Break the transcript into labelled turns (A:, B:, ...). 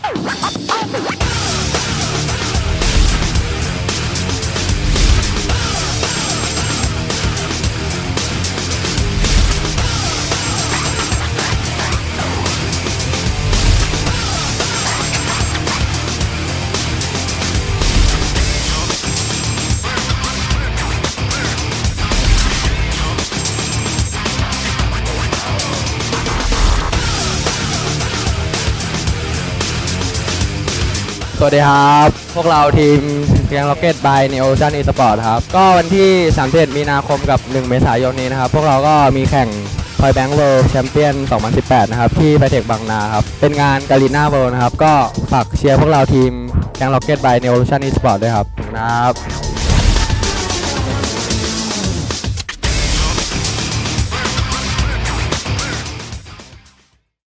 A: สวัสดีครับพวกเราทีมแกงล็อกเก็ตบายNeo Ocean Esportsครับก็วันที่31มีนาคมกับ1เมษายนนี้นะครับพวกเราก็มีแข่ง Toy Bank World Champion 2018นะครับที่ไบเทคบางนาครับเป็นงาน Garena World นะครับก็ฝากเชียร์พวกเราทีมแกงล็อกเก็ตบายNeo Ocean Esportsด้วยครับ